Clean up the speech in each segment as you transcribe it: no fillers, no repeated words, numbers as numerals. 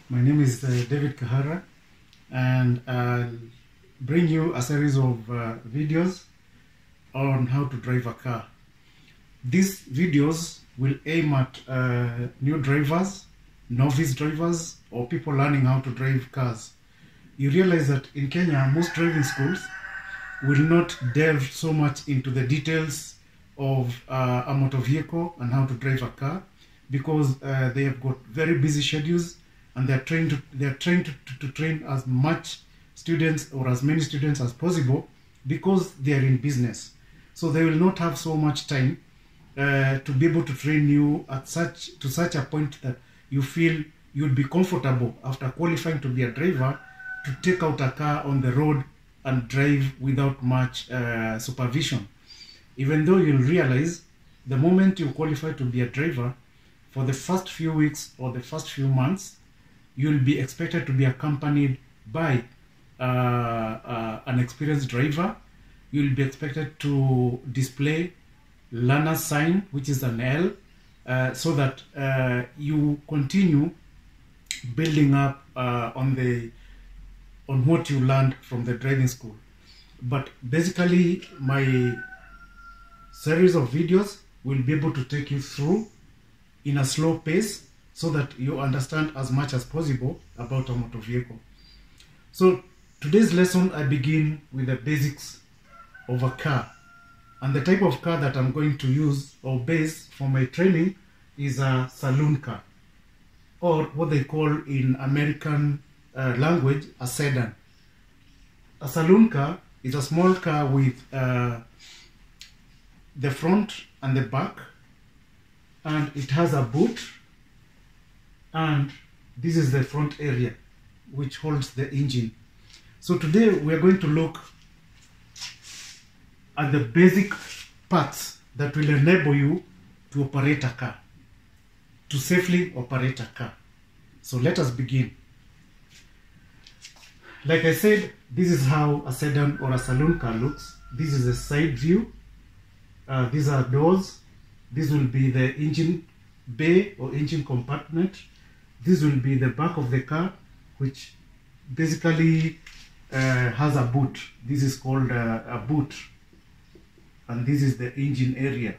My name is David Kahara, and I'll bring you a series of videos on how to drive a car. These videos will aim at new drivers, novice drivers, or people learning how to drive cars. You realize that in Kenya, most driving schools will not delve so much into the details of a motor vehicle and how to drive a car, because they have got very busy schedules, and they're trying to train as much students or as many students as possible, because they are in business. So they will not have so much time to be able to train you to such a point that you feel you'll be comfortable after qualifying to be a driver to take out a car on the road and drive without much supervision. Even though you'll realize the moment you qualify to be a driver, for the first few weeks or the first few months, you'll be expected to be accompanied by an experienced driver. You'll be expected to display learner sign, which is an L, so that you continue building up on what you learned from the driving school. But basically, my series of videos will be able to take you through in a slow pace, so that you understand as much as possible about a motor vehicle. So today's lesson, I begin with the basics of a car. And the type of car that I'm going to use or base for my training is a saloon car, or what they call in American language a sedan. A saloon car is a small car with the front and the back, and it has a boot, and this is the front area which holds the engine. So today we are going to look at the basic parts that will enable you to operate a car, to safely operate a car. So let us begin. Like I said, this is how a sedan or a saloon car looks. This is the side view. These are doors. This will be the engine bay or engine compartment. This will be the back of the car, which basically has a boot. This is called a boot. And this is the engine area.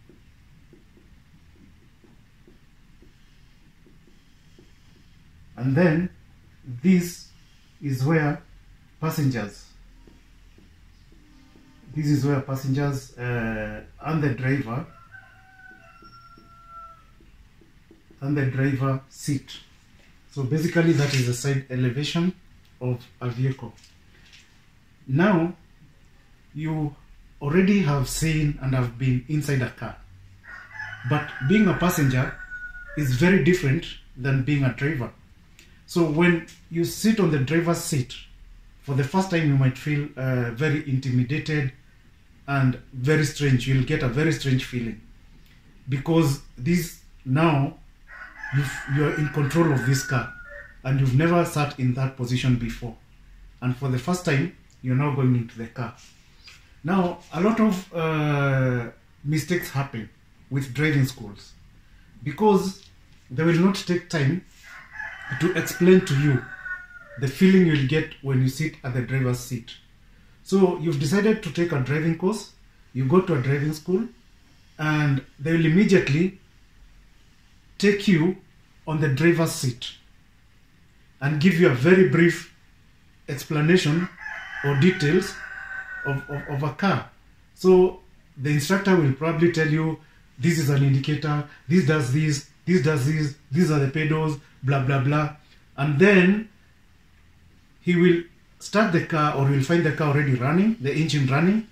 And then this is where passengers, and the driver seat. So basically that is the side elevation of a vehicle. Now you already have seen and have been inside a car, but being a passenger is very different than being a driver. So when you sit on the driver's seat for the first time, you might feel very intimidated and very strange. You'll get a very strange feeling, because now you're in control of this car, and you've never sat in that position before. And for the first time, you're now going into the car. Now, a lot of mistakes happen with driving schools, because they will not take time to explain to you the feeling you'll get when you sit at the driver's seat. So you've decided to take a driving course, you go to a driving school, and they will immediately take you on the driver's seat and give you a very brief explanation or details of a car. So the instructor will probably tell you, this is an indicator, this does this, this does this, these are the pedals, blah blah blah, and then he will start the car, or he will find the car already running, the engine running,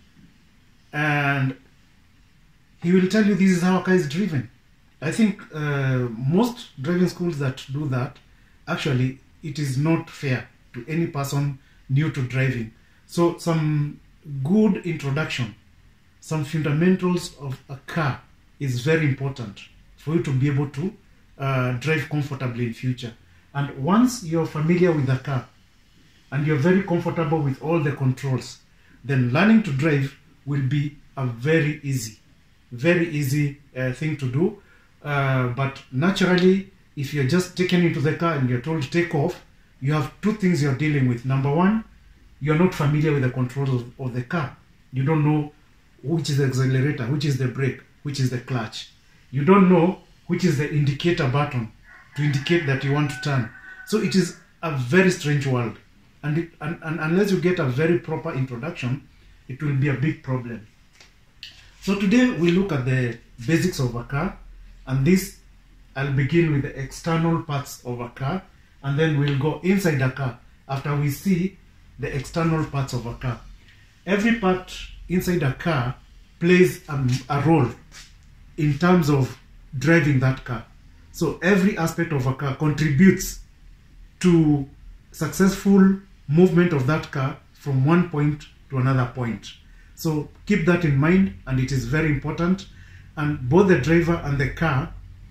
and he will tell you this is how a car is driven. I think most driving schools that do that, actually it is not fair to any person new to driving. So some good introduction, some fundamentals of a car is very important for you to be able to drive comfortably in future. And once you're familiar with the car and you're very comfortable with all the controls, then learning to drive will be a very easy thing to do. But naturally, if you're just taken into the car and you're told to take off, you have two things you're dealing with. Number one, you're not familiar with the controls of the car. You don't know which is the accelerator, which is the brake, which is the clutch. You don't know which is the indicator button to indicate that you want to turn. So it is a very strange world. And unless you get a very proper introduction, it will be a big problem. So today we look at the basics of a car, and this I'll begin with the external parts of a car, and then we'll go inside a car after we see the external parts of a car. Every part inside a car plays a role in terms of driving that car. So every aspect of a car contributes to successful movement of that car from one point to another point. So keep that in mind, and it is very important. And both the driver and the car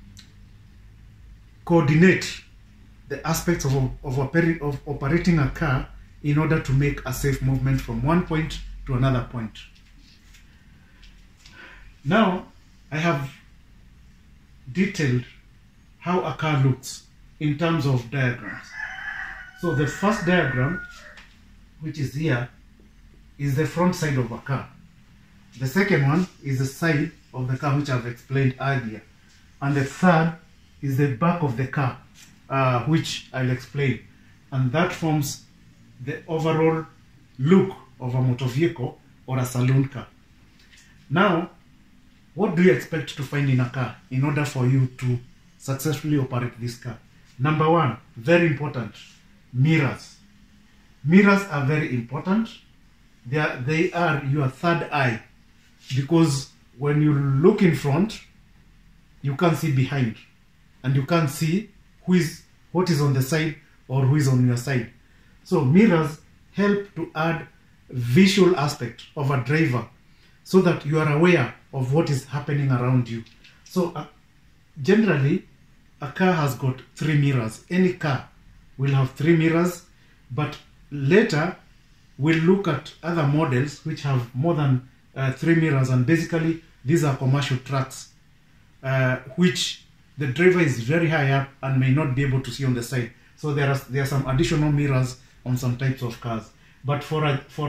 coordinate the aspects of operating a car in order to make a safe movement from one point to another point. Now I have detailed how a car looks in terms of diagrams. So the first diagram, which is here, is the front side of a car. The second one is the side of the car, which I've explained earlier. And the third is the back of the car, which I'll explain. And that forms the overall look of a motor vehicle or a saloon car. Now, what do you expect to find in a car in order for you to successfully operate this car? Number one, very important, mirrors. Mirrors are very important. They are your third eye, because when you look in front, you can't see behind, and you can't see what is on the side or who is on your side. So mirrors help to add visual aspect of a driver so that you are aware of what is happening around you. So generally, a car has got 3 mirrors. Any car will have 3 mirrors, but later we'll look at other models which have more than 3 mirrors, and basically these are commercial trucks which the driver is very high up and may not be able to see on the side. So there are some additional mirrors on some types of cars. But for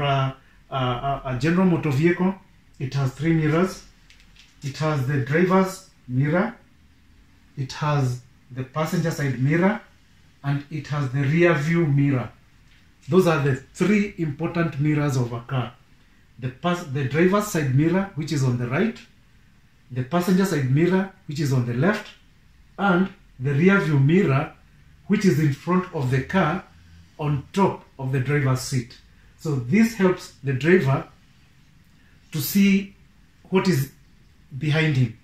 a general motor vehicle, it has 3 mirrors. It has the driver's mirror, it has the passenger side mirror, and it has the rear view mirror. Those are the 3 important mirrors of a car. The driver's side mirror, which is on the right, the passenger side mirror, which is on the left, and the rear view mirror, which is in front of the car on top of the driver's seat. So this helps the driver to see what is behind him.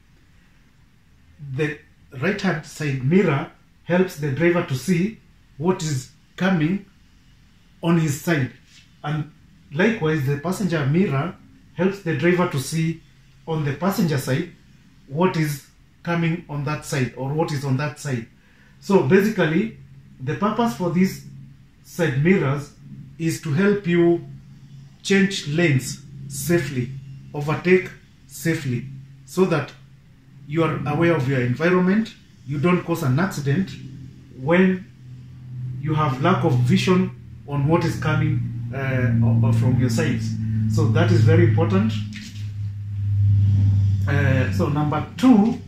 The right hand side mirror helps the driver to see what is coming on his side, and likewise the passenger mirror helps the driver to see on the passenger side what is coming on that side or what is on that side. So basically the purpose for these side mirrors is to help you change lanes safely, overtake safely, so that you are aware of your environment, you don't cause an accident when you have lack of vision on what is coming from your sides. So that is very important. So number 2,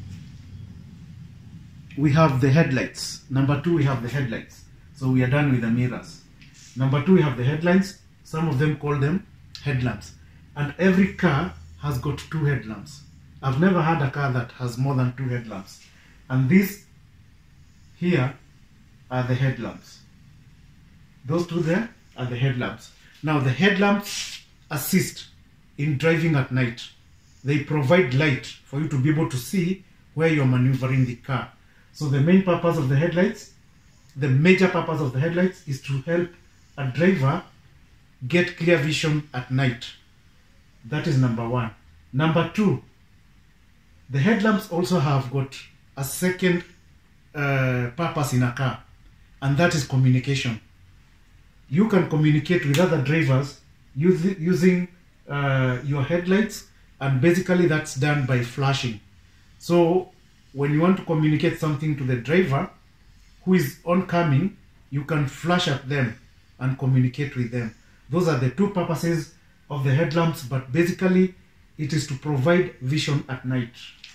we have the headlights. So we are done with the mirrors. Number 2, we have the headlights. Some of them call them headlamps. And every car has got 2 headlamps. I've never had a car that has more than 2 headlamps. And these here are the headlamps. Those 2 there are the headlamps. Now the headlamps assist in driving at night. They provide light for you to be able to see where you're maneuvering the car. So the main purpose of the headlights, the major purpose of the headlights, is to help a driver get clear vision at night. That is number 1. Number 2, the headlamps also have got a second purpose in a car, and that is communication. You can communicate with other drivers using your headlights, and basically that's done by flashing. So when you want to communicate something to the driver, who is oncoming, you can flash at them and communicate with them. Those are the two purposes of the headlamps, but basically it is to provide vision at night.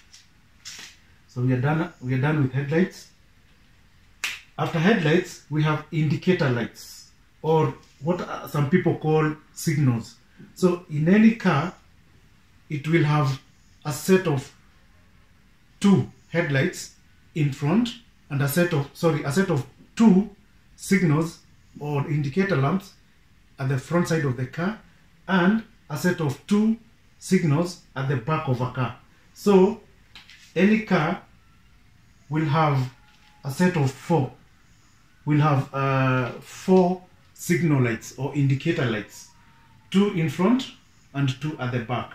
So we are done with headlights. After headlights, we have indicator lights, or what some people call signals. So in any car, it will have a set of two headlights in front and a set of two signals or indicator lamps at the front side of the car, and a set of two signals at the back of a car. So any car will have a set of four. We'll have 4 signal lights or indicator lights, 2 in front and 2 at the back.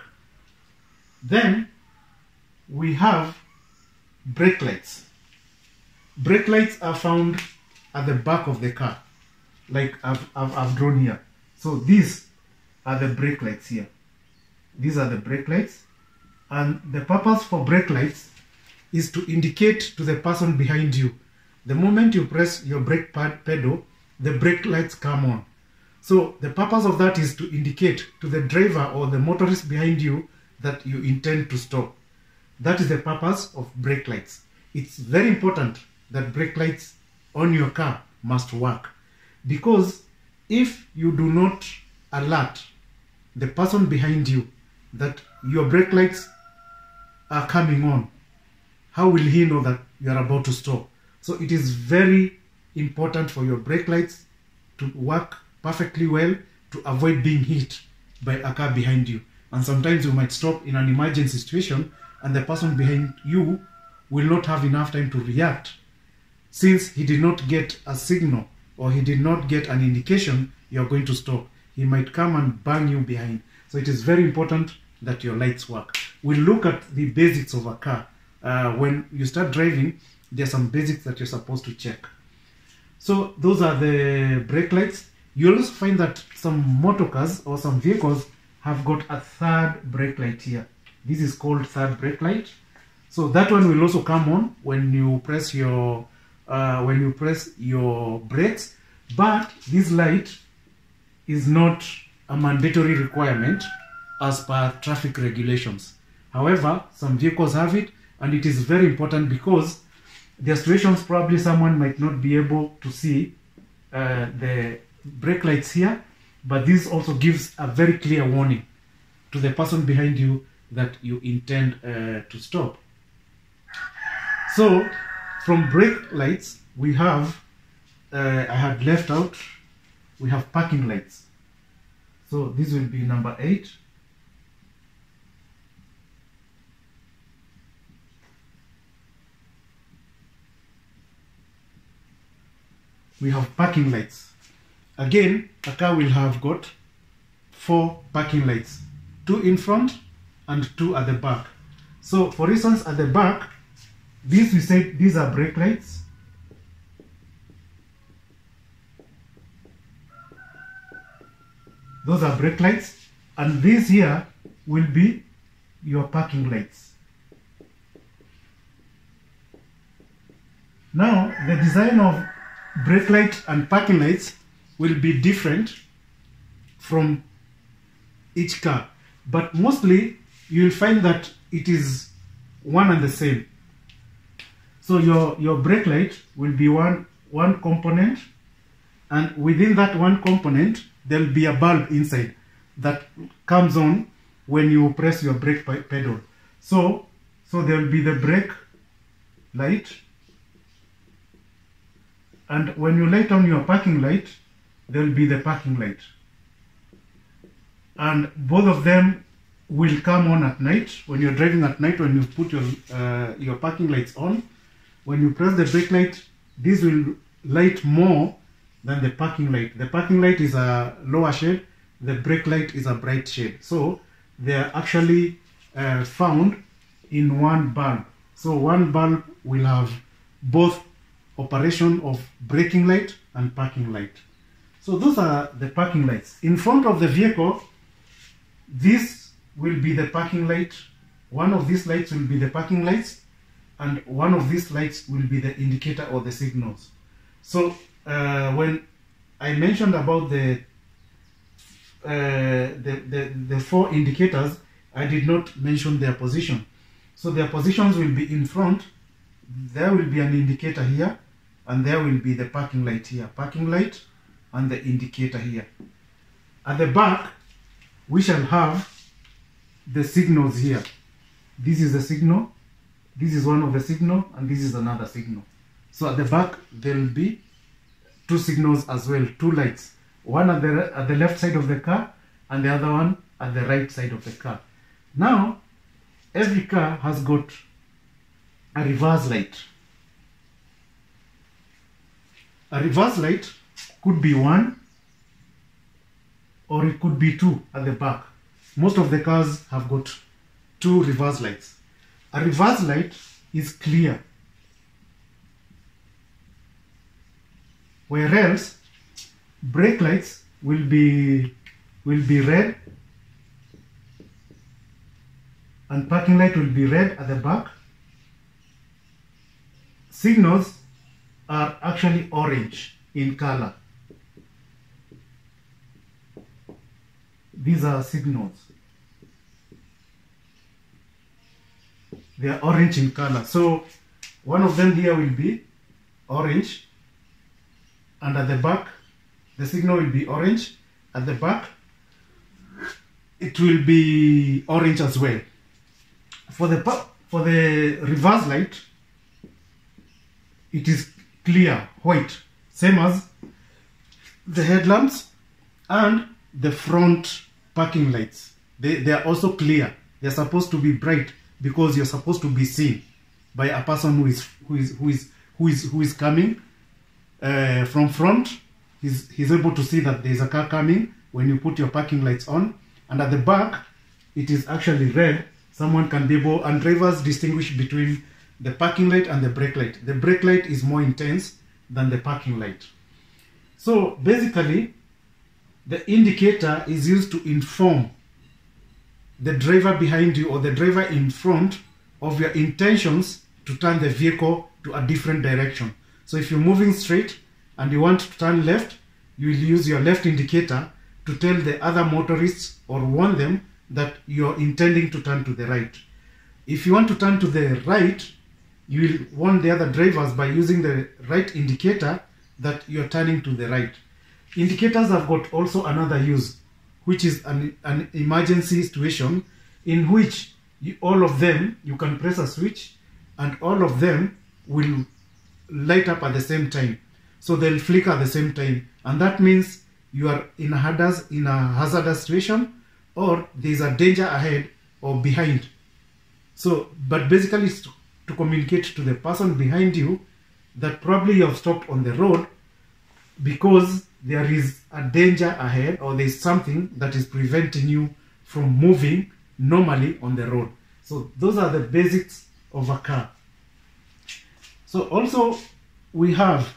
Then we have brake lights. Brake lights are found at the back of the car, like I've drawn here. So these are the brake lights here. These are the brake lights, and the purpose for brake lights is to indicate to the person behind you. The moment you press your brake pedal, the brake lights come on. So the purpose of that is to indicate to the driver or the motorist behind you that you intend to stop. That is the purpose of brake lights. It's very important that brake lights on your car must work, because if you do not alert the person behind you that your brake lights are coming on, how will he know that you are about to stop? So it is very important for your brake lights to work perfectly well to avoid being hit by a car behind you. And sometimes you might stop in an emergency situation and the person behind you will not have enough time to react, since he did not get a signal or he did not get an indication you are going to stop. He might come and bang you behind. So it is very important that your lights work. We'll look at the basics of a car. When you start driving, there are some basics that you're supposed to check. So those are the brake lights. You'll also find that some motor cars or some vehicles have got a third brake light here. This is called third brake light. So that one will also come on when you press your brakes. But this light is not a mandatory requirement as per traffic regulations. However, some vehicles have it, and it is very important because there are situations probably someone might not be able to see the brake lights here, but this also gives a very clear warning to the person behind you that you intend to stop. So from brake lights we have, I had left out, we have parking lights. So this will be number 8. We have parking lights. Again, a car will have got 4 parking lights, 2 in front and 2 at the back. So for instance, at the back, these we said these are brake lights. Those are brake lights, and these here will be your parking lights. Now the design of brake light and parking lights will be different from each car, but mostly you will find that it is one and the same. So your brake light will be one component, and within that one component there will be a bulb inside that comes on when you press your brake pedal. So there will be the brake light, and when you light on your parking light, there will be the parking light. And both of them will come on at night. When you're driving at night, when you put your parking lights on, when you press the brake light, this will light more than the parking light. The parking light is a lower shade, the brake light is a bright shade. So they are actually found in one bulb. So one bulb will have both operation of braking light and parking light. So those are the parking lights. In front of the vehicle, this will be the parking light. One of these lights will be the parking lights, and one of these lights will be the indicator or the signals. So when I mentioned about the 4 indicators, I did not mention their position. So their positions will be in front. There will be an indicator here, and there will be the parking light here. Parking light and the indicator here. At the back, we shall have the signals here. This is the signal, this is one of the signal, and this is another signal. So at the back, there will be 2 signals as well, 2 lights. One at the left side of the car, and the other one at the right side of the car. Now, every car has got a reverse light. A reverse light could be 1, or it could be 2 at the back. Most of the cars have got 2 reverse lights. A reverse light is clear, whereas brake lights will be red, and parking light will be red at the back. Signals are actually orange in color. These are signals. They are orange in color. So one of them here will be orange, and at the back the signal will be orange. At the back it will be orange as well. For the reverse light, it is clear white, same as the headlamps and the front parking lights. They are also clear. They are supposed to be bright because you're supposed to be seen by a person who is coming from front. He's able to see that there is a car coming when you put your parking lights on. And at the back, it is actually red. Someone can be able, and drivers distinguish between the parking light and the brake light. The brake light is more intense than the parking light. So basically, the indicator is used to inform the driver behind you or the driver in front of your intentions to turn the vehicle to a different direction. So if you're moving straight and you want to turn left, you will use your left indicator to tell the other motorists or warn them that you're intending to turn to the right. If you want to turn to the right, you will warn the other drivers by using the right indicator that you're turning to the right. Indicators have got also another use, which is an emergency situation in which all of them, you can press a switch and all of them will light up at the same time. So they'll flicker at the same time. And that means you are in a hazardous situation, or there's a danger ahead or behind. So, but basically it's to communicate to the person behind you that probably you have stopped on the road because there is a danger ahead, or there is something that is preventing you from moving normally on the road. So those are the basics of a car. So also we have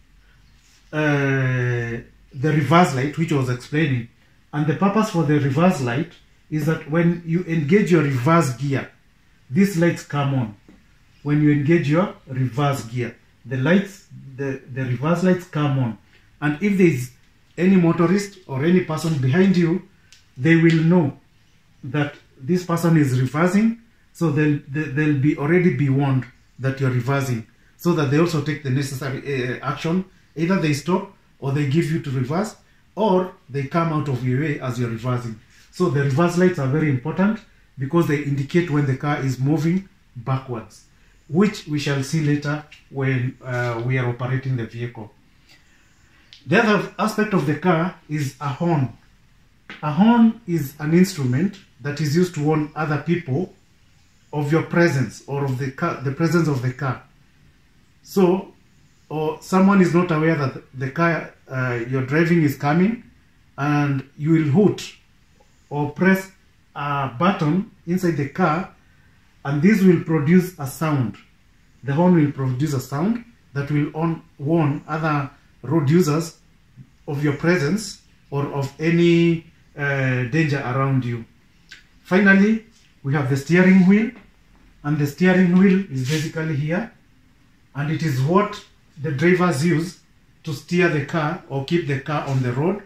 the reverse light, which I was explaining. And the purpose for the reverse light is that when you engage your reverse gear, these lights come on. When you engage your reverse gear, the reverse lights come on. And if there is any motorist or any person behind you, they will know that this person is reversing, so they'll be already be warned that you're reversing, so that they also take the necessary action. Either they stop, or they give you to reverse, or they come out of your way as you're reversing. So the reverse lights are very important because they indicate when the car is moving backwards, which we shall see later when we are operating the vehicle. The other aspect of the car is a horn. A horn is an instrument that is used to warn other people of your presence or of the presence of the car. So, or someone is not aware that the car you're driving is coming, and you will hoot or press a button inside the car, and this will produce a sound. The horn will produce a sound that will warn other road users of your presence or of any danger around you. Finally, we have the steering wheel, and the steering wheel is basically here, and it is what the drivers use to steer the car or keep the car on the road,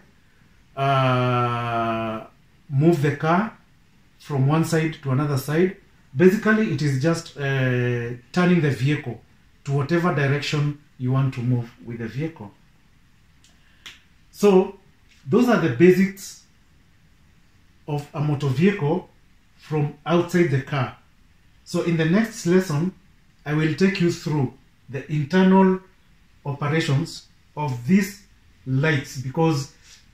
move the car from one side to another side. Basically, it is just turning the vehicle to whatever direction you want to move with the vehicle. So those are the basics of a motor vehicle from outside the car. So in the next lesson, I will take you through the internal operations of these lights, because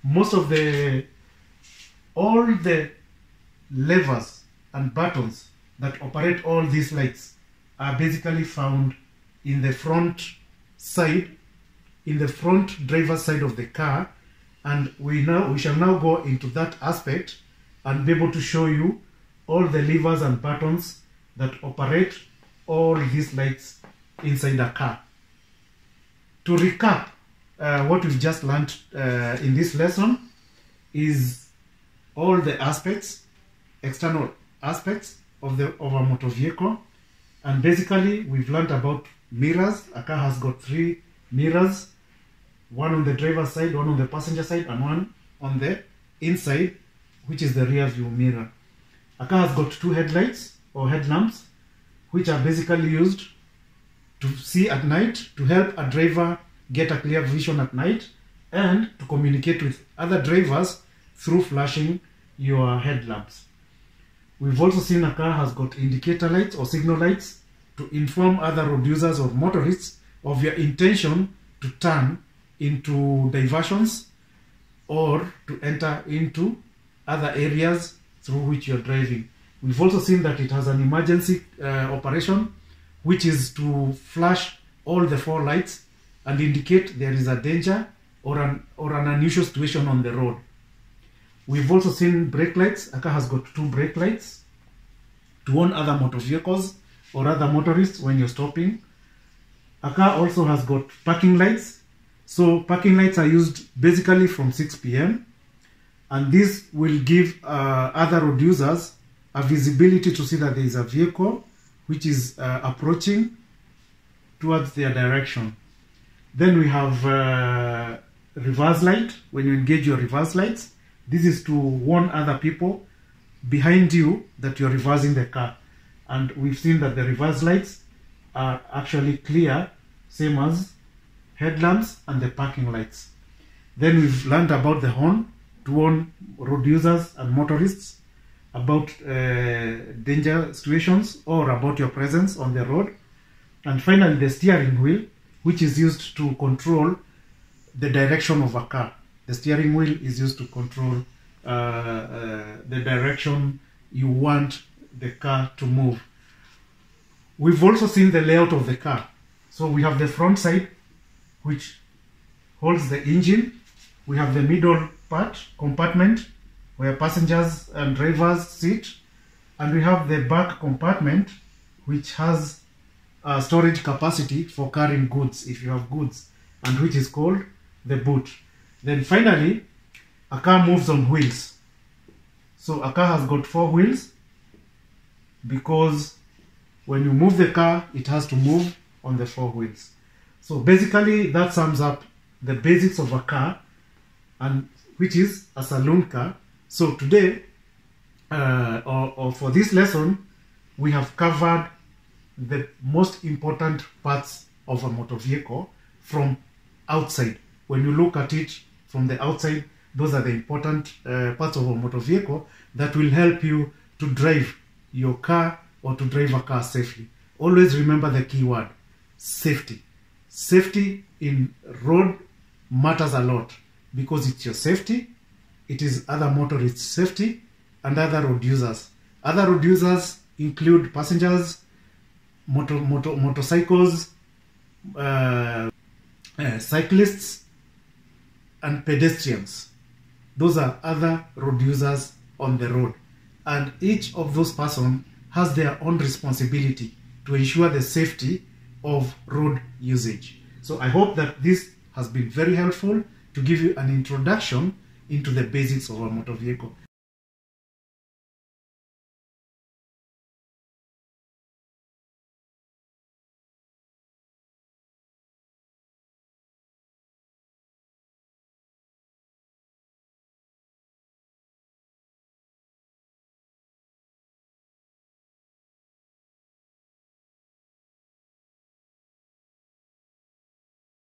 all the levers and buttons that operate all these lights are basically found in the front side, in the front driver's side of the car. And we shall now go into that aspect and be able to show you all the levers and buttons that operate all these lights inside a car. To recap, what we've just learned in this lesson is all the aspects, external aspects of a motor vehicle. And basically we've learned about mirrors. A car has got 3 mirrors, one on the driver's side, one on the passenger side, and one on the inside, which is the rear view mirror. A car has got 2 headlights or headlamps, which are basically used to see at night, to help a driver get a clear vision at night, and to communicate with other drivers through flashing your headlamps. We've also seen a car has got indicator lights or signal lights to inform other road users or motorists of your intention to turn into diversions or to enter into other areas through which you're driving. We've also seen that it has an emergency operation, which is to flash all the 4 lights and indicate there is a danger or an unusual situation on the road. We've also seen brake lights. A car has got 2 brake lights to warn other motor vehicles or other motorists when you're stopping. A car also has got parking lights. So parking lights are used basically from 6 p.m. and this will give other road users a visibility to see that there is a vehicle which is approaching towards their direction. Then we have reverse light. When you engage your reverse lights, this is to warn other people behind you that you're reversing the car. And we've seen that the reverse lights are actually clear, same as headlamps and the parking lights. Then we've learned about the horn to warn road users and motorists about danger situations or about your presence on the road. And finally, the steering wheel, which is used to control the direction of a car. The steering wheel is used to control the direction you want the car to move. We've also seen the layout of the car. So we have the front side, which holds the engine. We have the middle part, compartment, where passengers and drivers sit. And we have the back compartment, which has a storage capacity for carrying goods, if you have goods, and which is called the boot. Then finally, a car moves on wheels. So a car has got 4 wheels because when you move the car, it has to move on the 4 wheels. So basically that sums up the basics of a car, and which is a saloon car. So today, or for this lesson, we have covered the most important parts of a motor vehicle from outside. When you look at it from the outside, those are the important parts of a motor vehicle that will help you to drive your car or to drive a car safely. Always remember the key word, safety. Safety in road matters a lot because it's your safety, it is other motorists' safety, and other road users. Other road users include passengers, motorcycles, cyclists, and pedestrians. Those are other road users on the road, and each of those persons has their own responsibility to ensure the safety of road usage. So I hope that this has been very helpful to give you an introduction into the basics of a motor vehicle.